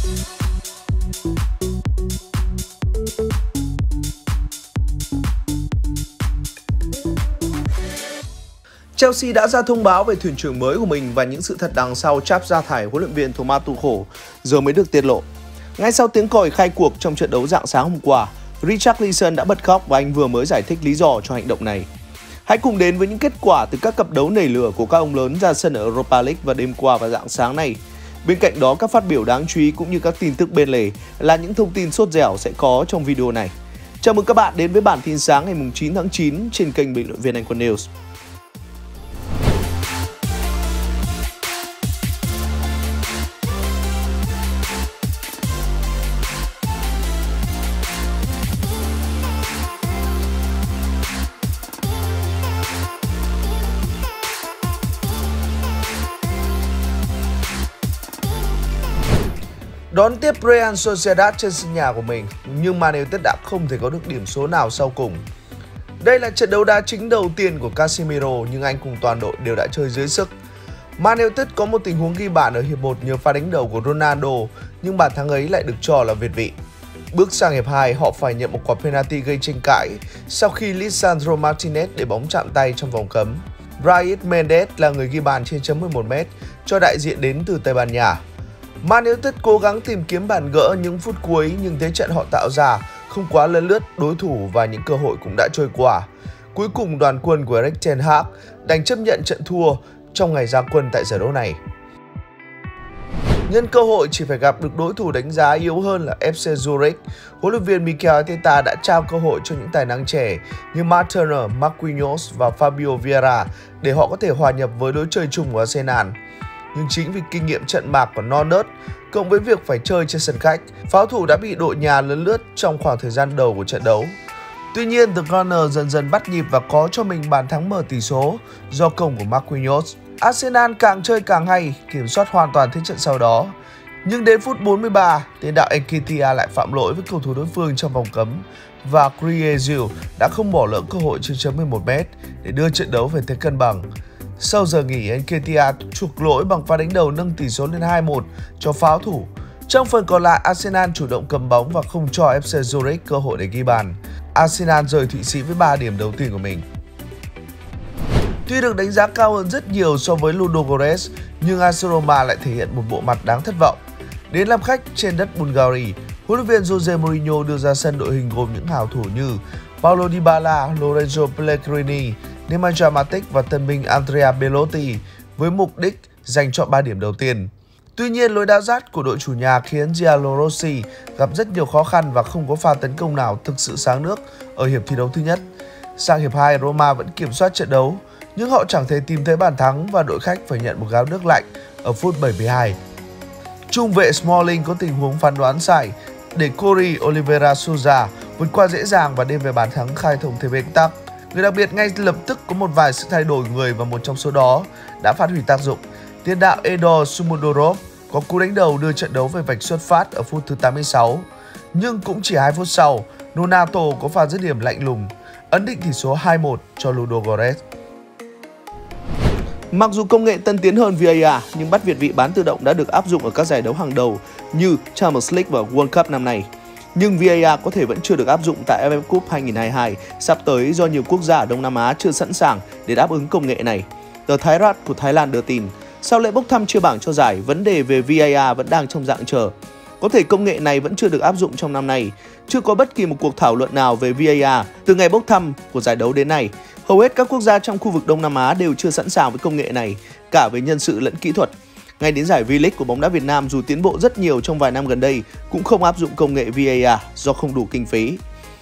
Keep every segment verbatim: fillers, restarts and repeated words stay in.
Chelsea đã ra thông báo về thuyền trưởng mới của mình và những sự thật đằng sau cháp sa thải huấn luyện viên Thomas Tuchel giờ mới được tiết lộ. Ngay sau tiếng còi khai cuộc trong trận đấu rạng sáng hôm qua, Richarlison đã bật khóc và anh vừa mới giải thích lý do cho hành động này. Hãy cùng đến với những kết quả từ các cặp đấu nảy lửa của các ông lớn ra sân ở Europa League vào đêm qua và rạng sáng này. Bên cạnh đó, các phát biểu đáng chú ý cũng như các tin tức bên lề là những thông tin sốt dẻo sẽ có trong video này. Chào mừng các bạn đến với bản tin sáng ngày chín tháng chín trên kênh Bình luận viên Anh Quân News. Đón tiếp Real Sociedad trên sân nhà của mình, nhưng Man United đã không thể có được điểm số nào sau cùng. Đây là trận đấu đá chính đầu tiên của Casemiro, nhưng anh cùng toàn đội đều đã chơi dưới sức. Man United có một tình huống ghi bàn ở hiệp một nhờ pha đánh đầu của Ronaldo, nhưng bàn thắng ấy lại được cho là việt vị. Bước sang hiệp hai, họ phải nhận một quả penalty gây tranh cãi sau khi Lisandro Martinez để bóng chạm tay trong vòng cấm. Brais Mendes là người ghi bàn trên chấm mười một mét cho đại diện đến từ Tây Ban Nha. Man United cố gắng tìm kiếm bàn gỡ những phút cuối, nhưng thế trận họ tạo ra không quá lấn lướt đối thủ và những cơ hội cũng đã trôi qua. Cuối cùng đoàn quân của Erik ten Hag đành chấp nhận trận thua trong ngày ra quân tại giải đấu này. Nhân cơ hội chỉ phải gặp được đối thủ đánh giá yếu hơn là ép xê Zurich, huấn luyện viên Mikel Arteta đã trao cơ hội cho những tài năng trẻ như Matt Turner, Marquinhos và Fabio Vieira để họ có thể hòa nhập với lối chơi chung của Arsenal. Nhưng chính vì kinh nghiệm trận mạc còn non nớt, cộng với việc phải chơi trên sân khách, pháo thủ đã bị đội nhà lấn lướt trong khoảng thời gian đầu của trận đấu. Tuy nhiên, The Gunners dần dần bắt nhịp và có cho mình bàn thắng mở tỷ số do công của Marquinhos. Arsenal càng chơi càng hay, kiểm soát hoàn toàn thế trận sau đó. Nhưng đến phút bốn mươi ba, tiền đạo Nketiah lại phạm lỗi với cầu thủ đối phương trong vòng cấm và Griezmann đã không bỏ lỡ cơ hội trên chấm mười một mét để đưa trận đấu về thế cân bằng. Sau giờ nghỉ, Nketiah chuộc lỗi bằng pha đánh đầu nâng tỷ số lên hai một cho pháo thủ. Trong phần còn lại, Arsenal chủ động cầm bóng và không cho ép xê Zurich cơ hội để ghi bàn. Arsenal rời Thụy Sĩ với ba điểm đầu tiên của mình. Tuy được đánh giá cao hơn rất nhiều so với Ludogorets, nhưng a ét Roma lại thể hiện một bộ mặt đáng thất vọng. Đến làm khách trên đất Bulgaria, huấn luyện viên Jose Mourinho đưa ra sân đội hình gồm những hào thủ như Paulo Dybala, Lorenzo Pellegrini, Nemanja Matic và tân binh Andrea Belotti với mục đích giành chọn ba điểm đầu tiên. Tuy nhiên, lối đá dát của đội chủ nhà khiến Gianluigi Rossi gặp rất nhiều khó khăn và không có pha tấn công nào thực sự sáng nước ở hiệp thi đấu thứ nhất. Sang hiệp hai, Roma vẫn kiểm soát trận đấu, nhưng họ chẳng thể tìm thấy bàn thắng và đội khách phải nhận một gáo nước lạnh ở phút bảy mươi hai. Trung vệ Smalling có tình huống phán đoán sai để Corey Oliveira Souza vượt qua dễ dàng và đem về bàn thắng khai thông thêm bế tắc. Người đặc biệt ngay lập tức có một vài sự thay đổi người và một trong số đó đã phát huy tác dụng. Tiền đạo Edor Sumudorov có cú đánh đầu đưa trận đấu về vạch xuất phát ở phút thứ tám mươi sáu. Nhưng cũng chỉ hai phút sau, Nonato có pha dứt điểm lạnh lùng, ấn định tỷ số hai một cho Ludogorets. Mặc dù công nghệ tân tiến hơn vê a rờ, nhưng bắt việt vị bán tự động đã được áp dụng ở các giải đấu hàng đầu như Champions League và World Cup năm nay. Nhưng vê a rờ có thể vẫn chưa được áp dụng tại ép ép Cup hai nghìn không trăm hai mươi hai sắp tới do nhiều quốc gia ở Đông Nam Á chưa sẵn sàng để đáp ứng công nghệ này. Tờ Thái Rat của Thái Lan đưa tin, sau lễ bốc thăm chia bảng cho giải, vấn đề về vê a rờ vẫn đang trong dạng chờ. Có thể công nghệ này vẫn chưa được áp dụng trong năm nay. Chưa có bất kỳ một cuộc thảo luận nào về vê a rờ từ ngày bốc thăm của giải đấu đến nay. Hầu hết các quốc gia trong khu vực Đông Nam Á đều chưa sẵn sàng với công nghệ này, cả về nhân sự lẫn kỹ thuật. Ngay đến giải V-League của bóng đá Việt Nam dù tiến bộ rất nhiều trong vài năm gần đây cũng không áp dụng công nghệ vê a rờ do không đủ kinh phí.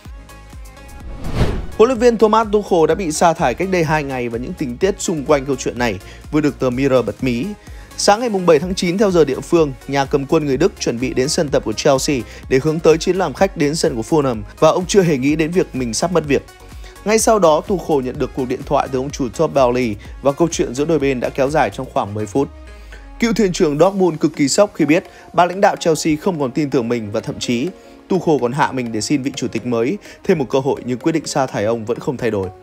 Huấn luyện viên Thomas Tuchel đã bị sa thải cách đây hai ngày và những tình tiết xung quanh câu chuyện này vừa được tờ Mirror bật mí. Sáng ngày bảy tháng chín theo giờ địa phương, nhà cầm quân người Đức chuẩn bị đến sân tập của Chelsea để hướng tới chuyến làm khách đến sân của Fulham và ông chưa hề nghĩ đến việc mình sắp mất việc. Ngay sau đó, Tuchel nhận được cuộc điện thoại từ ông chủ Todd Boehly và câu chuyện giữa đôi bên đã kéo dài trong khoảng mười phút. Cựu thuyền trưởng Dortmund cực kỳ sốc khi biết ban lãnh đạo Chelsea không còn tin tưởng mình và thậm chí Tuchel còn hạ mình để xin vị chủ tịch mới thêm một cơ hội, nhưng quyết định sa thải ông vẫn không thay đổi.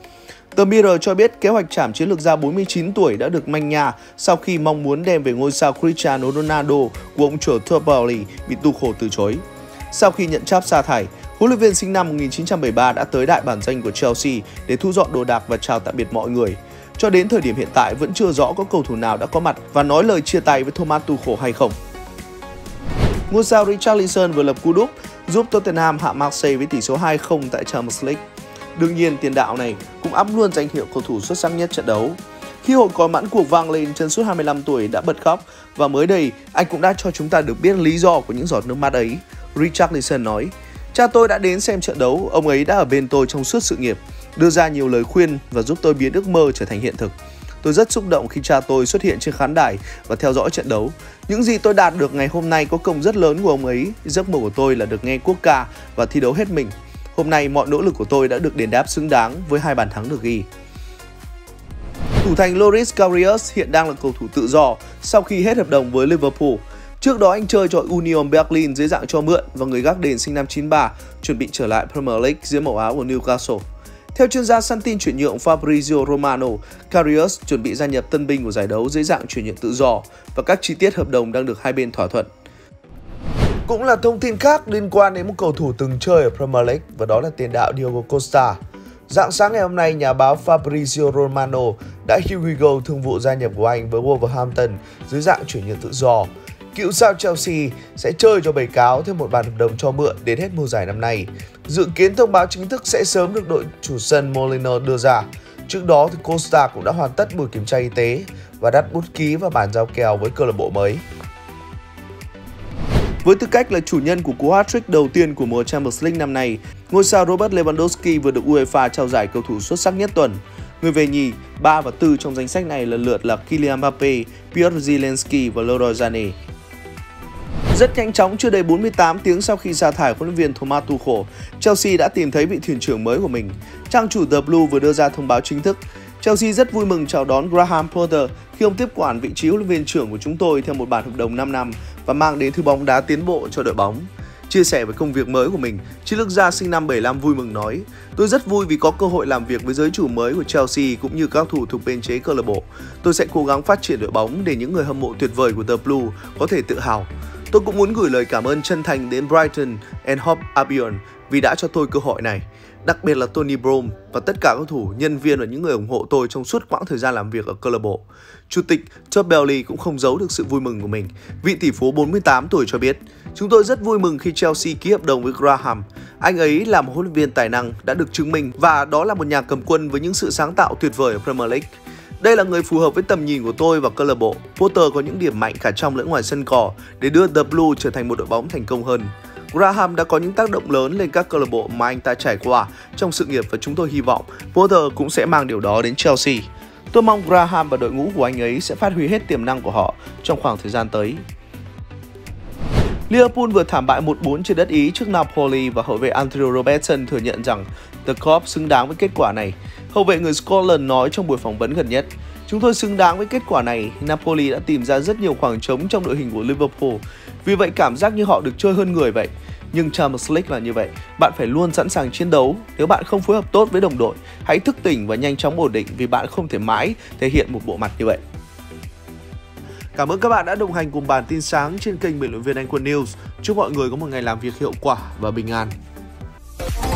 tờ Mirror cho biết kế hoạch trảm chiến lược gia bốn mươi chín tuổi đã được manh nha sau khi mong muốn đem về ngôi sao Cristiano Ronaldo của ông chủ Todd Boehly bị Tuchel từ chối. Sau khi nhận tráp sa thải, huấn luyện viên sinh năm một nghìn chín trăm bảy mươi ba đã tới đại bản doanh của Chelsea để thu dọn đồ đạc và chào tạm biệt mọi người. Cho đến thời điểm hiện tại vẫn chưa rõ có cầu thủ nào đã có mặt và nói lời chia tay với Thomas Tuchel hay không. Ngôi sao Richarlison vừa lập cú đúp giúp Tottenham hạ Marseille với tỷ số hai không tại Champions League. Đương nhiên, tiền đạo này cũng ắp luôn danh hiệu cầu thủ xuất sắc nhất trận đấu. Khi hồi còi mãn cuộc vang lên, chân sút hai mươi lăm tuổi đã bật khóc và mới đây anh cũng đã cho chúng ta được biết lý do của những giọt nước mắt ấy. Richarlison nói: "Cha tôi đã đến xem trận đấu, ông ấy đã ở bên tôi trong suốt sự nghiệp, đưa ra nhiều lời khuyên và giúp tôi biến ước mơ trở thành hiện thực. Tôi rất xúc động khi cha tôi xuất hiện trên khán đài và theo dõi trận đấu. Những gì tôi đạt được ngày hôm nay có công rất lớn của ông ấy. Giấc mơ của tôi là được nghe quốc ca và thi đấu hết mình. Hôm nay mọi nỗ lực của tôi đã được đền đáp xứng đáng với hai bàn thắng được ghi." Thủ thành Loris Karius hiện đang là cầu thủ tự do sau khi hết hợp đồng với Liverpool. Trước đó anh chơi cho Union Berlin dưới dạng cho mượn và người gác đền sinh năm chín ba chuẩn bị trở lại Premier League dưới màu áo của Newcastle. Theo chuyên gia săn tin chuyển nhượng Fabrizio Romano, Karius chuẩn bị gia nhập tân binh của giải đấu dưới dạng chuyển nhượng tự do và các chi tiết hợp đồng đang được hai bên thỏa thuận. Cũng là thông tin khác liên quan đến một cầu thủ từng chơi ở Premier League và đó là tiền đạo Diogo Costa. Rạng sáng ngày hôm nay, nhà báo Fabrizio Romano đã hữu Hugo thương vụ gia nhập của anh với Wolverhampton dưới dạng chuyển nhượng tự do. Cựu sao Chelsea sẽ chơi cho Bầy Cáo thêm một bản hợp đồng cho mượn đến hết mùa giải năm nay. Dự kiến thông báo chính thức sẽ sớm được đội chủ sân Molineux đưa ra. Trước đó thì Costa cũng đã hoàn tất buổi kiểm tra y tế và đặt bút ký và bản giao kèo với câu lạc bộ mới. Với tư cách là chủ nhân của cú hat-trick đầu tiên của mùa Champions League năm nay, ngôi sao Robert Lewandowski vừa được UEFA trao giải cầu thủ xuất sắc nhất tuần. Người về nhì, ba và tư trong danh sách này lần lượt là Kylian Mbappe, Piotr Zielinski và Leroy Sané. Rất nhanh chóng, chưa đầy bốn mươi tám tiếng sau khi sa thải huấn luyện viên Thomas Tuchel, Chelsea đã tìm thấy vị thuyền trưởng mới của mình. Trang chủ The Blue vừa đưa ra thông báo chính thức. Chelsea rất vui mừng chào đón Graham Potter khi ông tiếp quản vị trí huấn luyện viên trưởng của chúng tôi theo một bản hợp đồng năm năm và mang đến thứ bóng đá tiến bộ cho đội bóng. Chia sẻ về công việc mới của mình, chiến lược gia sinh năm bảy mươi lăm vui mừng nói: "Tôi rất vui vì có cơ hội làm việc với giới chủ mới của Chelsea cũng như các thủ thuộc biên chế câu lạc bộ. Tôi sẽ cố gắng phát triển đội bóng để những người hâm mộ tuyệt vời của The Blue có thể tự hào. Tôi cũng muốn gửi lời cảm ơn chân thành đến Brighton and Hove Albion vì đã cho tôi cơ hội này. Đặc biệt là Tony Brown và tất cả các thủ, nhân viên và những người ủng hộ tôi trong suốt quãng thời gian làm việc ở câu lạc bộ." Chủ tịch Todd Boehly cũng không giấu được sự vui mừng của mình. Vị tỷ phú bốn mươi tám tuổi cho biết: "Chúng tôi rất vui mừng khi Chelsea ký hợp đồng với Graham. Anh ấy là một huấn luyện viên tài năng đã được chứng minh và đó là một nhà cầm quân với những sự sáng tạo tuyệt vời ở Premier League. Đây là người phù hợp với tầm nhìn của tôi và câu lạc bộ. Potter có những điểm mạnh cả trong lẫn ngoài sân cỏ để đưa The Blue trở thành một đội bóng thành công hơn. Graham đã có những tác động lớn lên các câu lạc bộ mà anh ta trải qua trong sự nghiệp và chúng tôi hy vọng Potter cũng sẽ mang điều đó đến Chelsea. Tôi mong Graham và đội ngũ của anh ấy sẽ phát huy hết tiềm năng của họ trong khoảng thời gian tới." Liverpool vừa thảm bại một bốn trên đất Ý trước Napoli và hậu vệ Andrew Robertson thừa nhận rằng The Cop xứng đáng với kết quả này. Hậu vệ người Scotland nói trong buổi phỏng vấn gần nhất: "Chúng tôi xứng đáng với kết quả này. Napoli đã tìm ra rất nhiều khoảng trống trong đội hình của Liverpool. Vì vậy cảm giác như họ được chơi hơn người vậy. Nhưng Champions League là như vậy, bạn phải luôn sẵn sàng chiến đấu. Nếu bạn không phối hợp tốt với đồng đội, hãy thức tỉnh và nhanh chóng ổn định vì bạn không thể mãi thể hiện một bộ mặt như vậy." Cảm ơn các bạn đã đồng hành cùng bản tin sáng trên kênh Bình luận viên Anh Quân News. Chúc mọi người có một ngày làm việc hiệu quả và bình an.